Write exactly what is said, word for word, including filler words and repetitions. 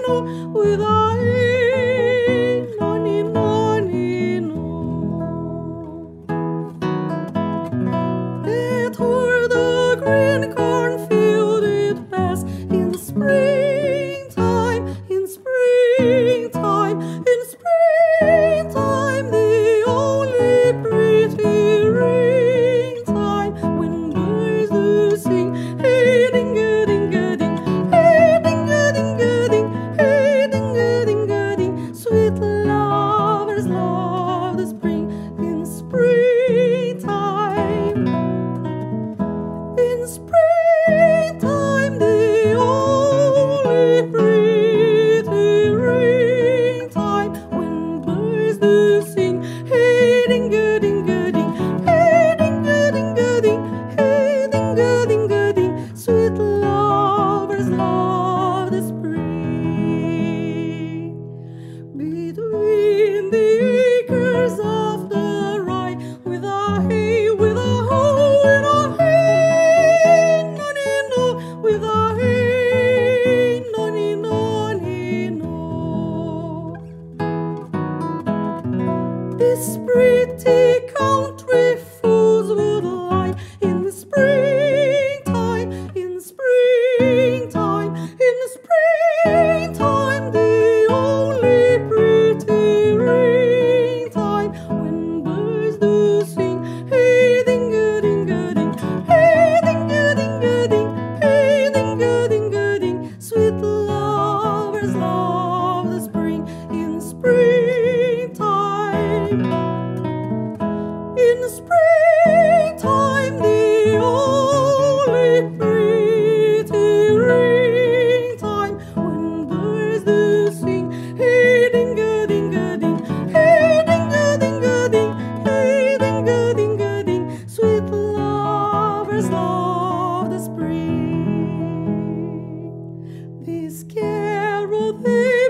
no, with a hey, no, ni, no, ni, no. It o'er the green cornfield it passed in springtime, in springtime, in springtime, the only pretty ring time when birds do sing. Hey, ding-a-ding-a-ding, hey, ding-a-ding-a-ding, hey, ding-a-ding-a-ding. Sweet lovers love the spring in springtime. In springtime, the only pretty ring time when birds do sing. Hey, ding-a-ding-a-ding, hey, ding-a-ding-a-ding, hey, ding-a-ding-a-ding. Sweet lovers love the spring. Between the acres of the rye, with a hey, with a ho, with a hey, no, ni, no, with a hey, no, ni, no, ni, no. This pretty country fools would lie in the springtime, in springtime, in springtime, the only pretty ring time when birds do sing. Hey, ding-a-ding-a-ding, hey, ding-a-ding-a-ding, hey, ding-a-ding-a-ding. Sweet lovers love the spring in springtime. In springtime, the only pretty ring time when birds do sing. Hey, ding-a-ding-a-ding, hey, ding-a-ding-a-ding, hey, ding-a-ding-a-ding. Sweet lovers love the spring. This carol they